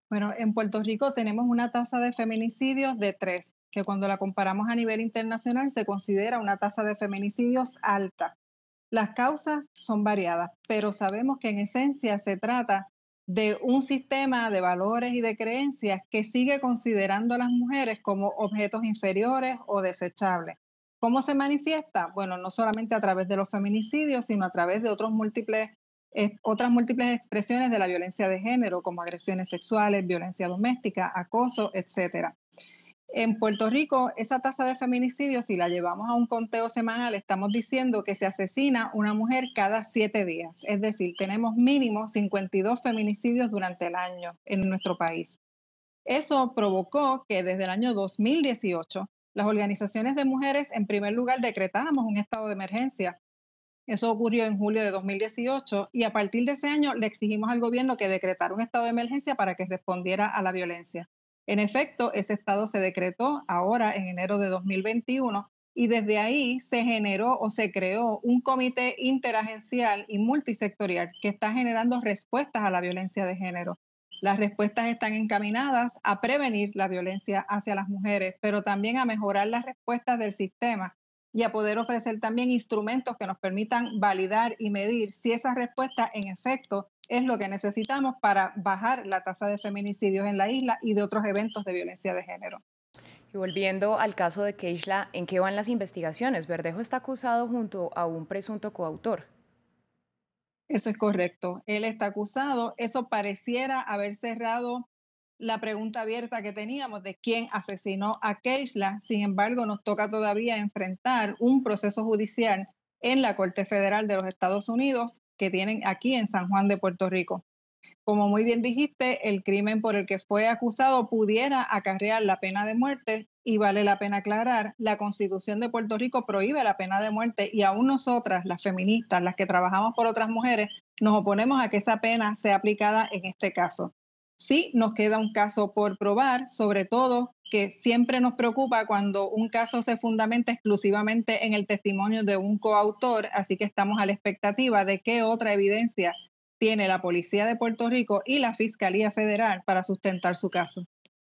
Bueno, en Puerto Rico tenemos una tasa de feminicidios de 3, que cuando la comparamos a nivel internacional se considera una tasa de feminicidios alta. Las causas son variadas, pero sabemos que en esencia se trata de un sistema de valores y de creencias que sigue considerando a las mujeres como objetos inferiores o desechables. ¿Cómo se manifiesta? Bueno, no solamente a través de los feminicidios, sino a través de otras múltiples expresiones de la violencia de género, como agresiones sexuales, violencia doméstica, acoso, etcétera. En Puerto Rico, esa tasa de feminicidio, si la llevamos a un conteo semanal, estamos diciendo que se asesina una mujer cada 7 días. Es decir, tenemos mínimo 52 feminicidios durante el año en nuestro país. Eso provocó que desde el año 2018 las organizaciones de mujeres, en primer lugar, decretáramos un estado de emergencia. Eso ocurrió en julio de 2018 y a partir de ese año le exigimos al gobierno que decretara un estado de emergencia para que respondiera a la violencia. En efecto, ese estado se decretó ahora en enero de 2021 y desde ahí se generó o se creó un comité interagencial y multisectorial que está generando respuestas a la violencia de género. Las respuestas están encaminadas a prevenir la violencia hacia las mujeres, pero también a mejorar las respuestas del sistema y a poder ofrecer también instrumentos que nos permitan validar y medir si esa respuesta en efecto es lo que necesitamos para bajar la tasa de feminicidios en la isla y de otros eventos de violencia de género. Y volviendo al caso de Keishla, ¿en qué van las investigaciones? Verdejo está acusado junto a un presunto coautor. Eso es correcto. Él está acusado. Eso pareciera haber cerrado la pregunta abierta que teníamos de quién asesinó a Keishla. Sin embargo, nos toca todavía enfrentar un proceso judicial en la Corte Federal de los Estados Unidos que tienen aquí en San Juan de Puerto Rico. Como muy bien dijiste, el crimen por el que fue acusado pudiera acarrear la pena de muerte y vale la pena aclarar, la Constitución de Puerto Rico prohíbe la pena de muerte y aún nosotras, las feministas, las que trabajamos por otras mujeres, nos oponemos a que esa pena sea aplicada en este caso. Sí, nos queda un caso por probar, sobre todo que siempre nos preocupa cuando un caso se fundamenta exclusivamente en el testimonio de un coautor, así que estamos a la expectativa de qué otra evidencia tiene la Policía de Puerto Rico y la Fiscalía Federal para sustentar su caso.